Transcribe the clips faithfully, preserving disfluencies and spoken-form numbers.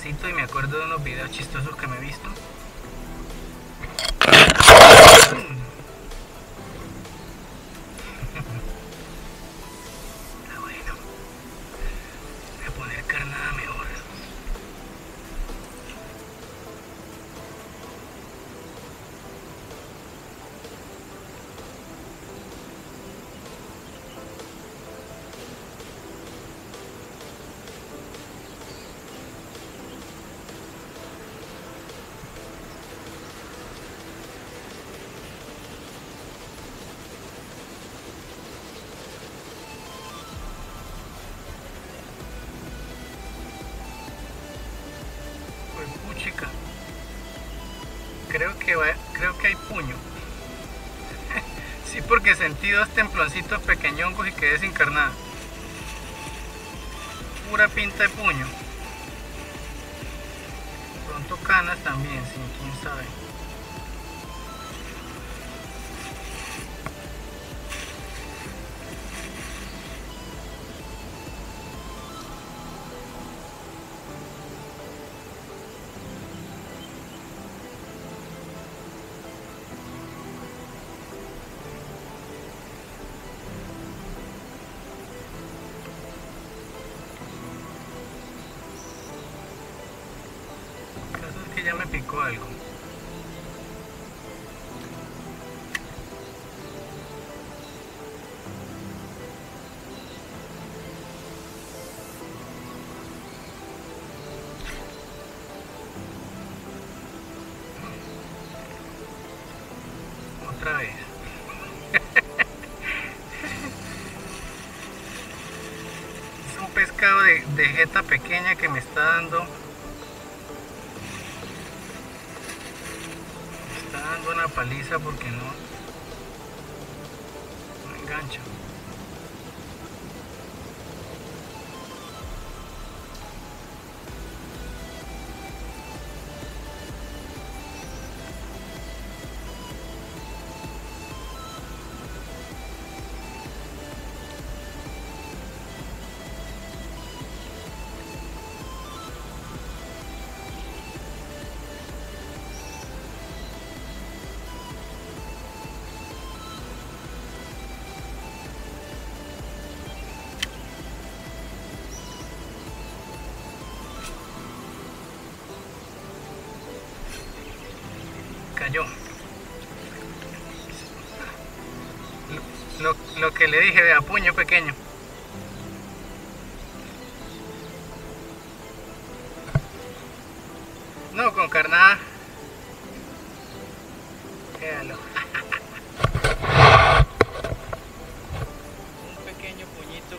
apetito y me acuerdo de unos videos chistosos que me he visto. Está bueno. Voy a poner carnada mejor. Chica, creo que va, creo que hay puño. Sí, porque sentí dos temploncitos pequeñongos y quedé sin carnada. Pura pinta de puño. Pronto canas también, sí, quién sabe. Ya me picó algo. Otra vez. Es un pescado de, de jeta pequeña que me está dando dando una paliza porque no, no engancho. Cayó. Lo, lo que le dije, vea, puño pequeño. No, con carnada. Quédalo. Un pequeño puñito.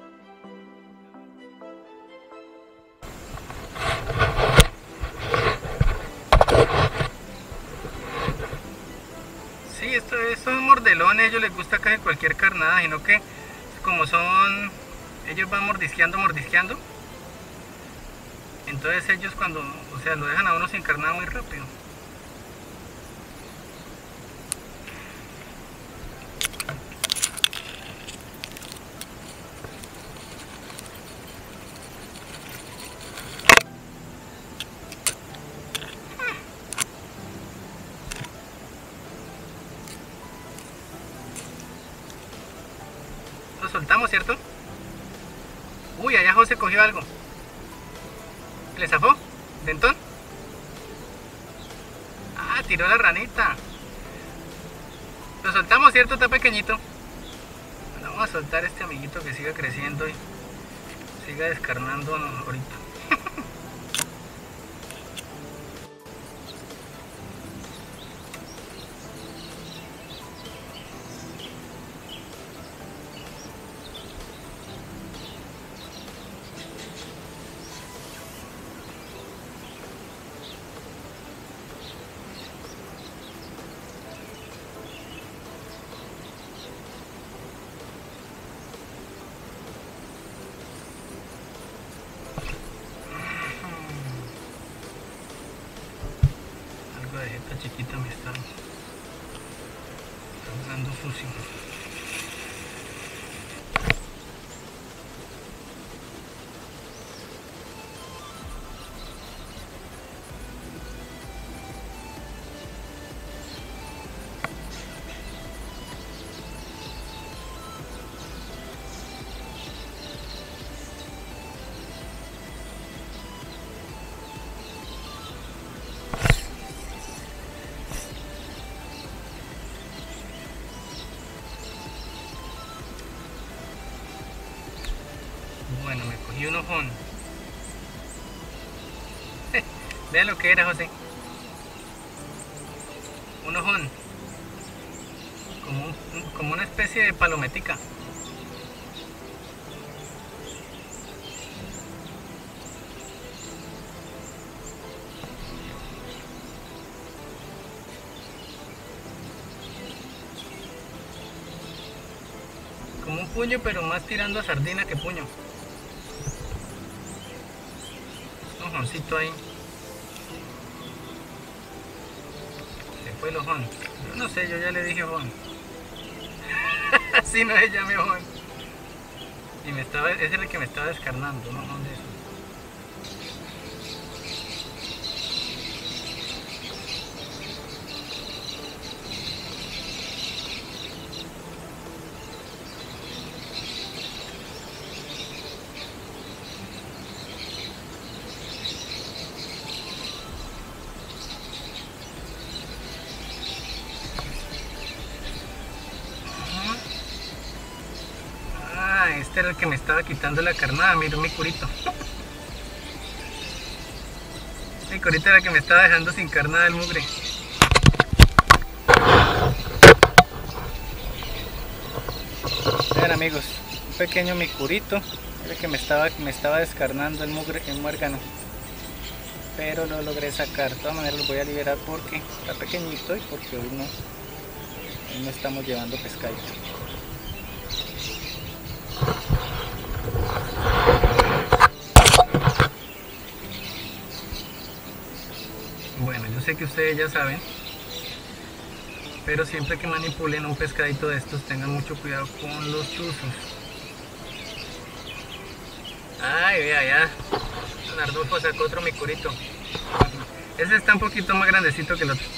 Sí, esto, estos mordelones, a ellos les gusta casi cualquier carnada, sino que como son, ellos van mordisqueando, mordisqueando. Entonces ellos cuando, o sea, lo dejan a uno sin carnada muy rápido. Lo soltamos, ¿cierto? Uy, allá José cogió algo. ¿Le zafó? ¿Dentón? Ah, tiró la ranita. Lo soltamos, ¿cierto? Está pequeñito. Bueno, vamos a soltar a este amiguito que siga creciendo y siga descarnando ahorita. Esta chiquita me está, está dando sucio. y un ojón. Vean lo que era, José. Un ojón. Como, un, como una especie de palometica. Como un puño, pero más tirando a sardina que puño. Un ojoncito ahí. Se fue el ojón. Yo no sé, yo ya le dije ojón. Así no se llame ojón. Y me estaba, ese es el que me estaba descarnando, un ojón de eso. Este era el que me estaba quitando la carnada, mira mi curito. Mi curito era el que me estaba dejando sin carnada el mugre. Vean amigos, un pequeño mi curito, era el que me estaba, me estaba descarnando el mugre, el muérgano. Pero lo logré sacar, de todas maneras lo voy a liberar porque está pequeñito y porque hoy no, hoy no estamos llevando pescadito. Bueno, yo sé que ustedes ya saben, pero siempre que manipulen un pescadito de estos tengan mucho cuidado con los chuzos. Ay, vea ya, Don Arnulfo sacó otro micurito. Ese está un poquito más grandecito que el otro.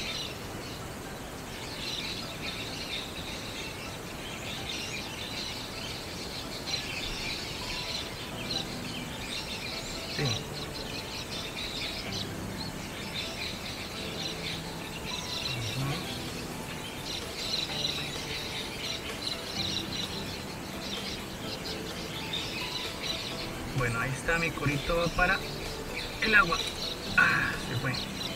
Sí. Bueno, ahí está mi curito para el agua. Ah, se fue.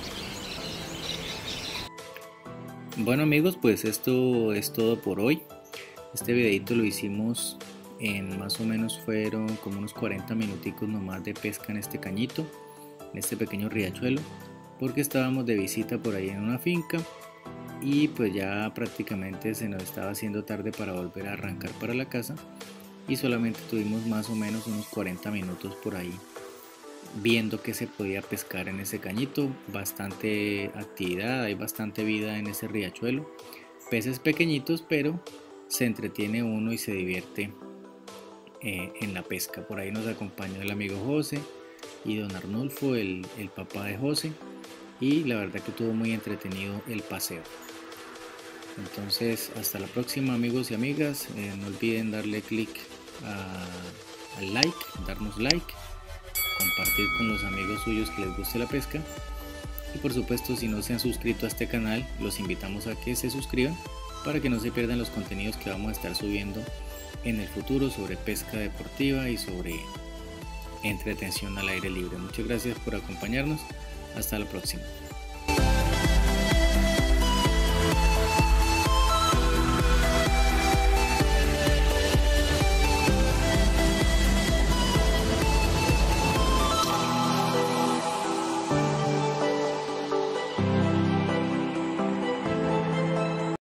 Bueno amigos, pues esto es todo por hoy. Este videito lo hicimos en más o menos fueron como unos cuarenta minuticos nomás de pesca en este cañito, en este pequeño riachuelo, porque estábamos de visita por ahí en una finca y pues ya prácticamente se nos estaba haciendo tarde para volver a arrancar para la casa. Y solamente tuvimos más o menos unos cuarenta minutos por ahí viendo que se podía pescar en ese cañito. Bastante actividad, hay bastante vida en ese riachuelo, peces pequeñitos, pero se entretiene uno y se divierte eh, en la pesca. Por ahí nos acompañó el amigo José y Don Arnulfo, el, el papá de José, y la verdad que estuvo muy entretenido el paseo. Entonces hasta la próxima amigos y amigas, eh, no olviden darle click al like, darnos like, compartir con los amigos suyos que les guste la pesca y por supuesto si no se han suscrito a este canal los invitamos a que se suscriban para que no se pierdan los contenidos que vamos a estar subiendo en el futuro sobre pesca deportiva y sobre entretención al aire libre. Muchas gracias por acompañarnos, hasta la próxima.